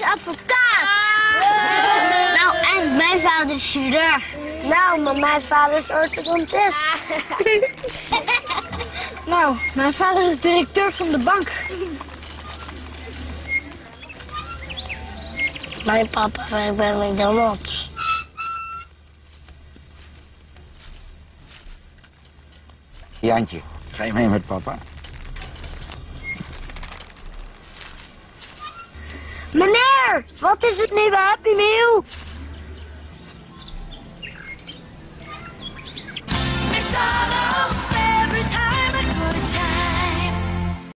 is advocaat. Nou, en mijn vader is chirurg. Nou, maar mijn vader is orthodontist. Nou, mijn vader is directeur van de bank. Mijn papa werkt bij McDonald's. Jantje, ga je mee met papa? Meneer, wat is het nieuwe Happy Meal?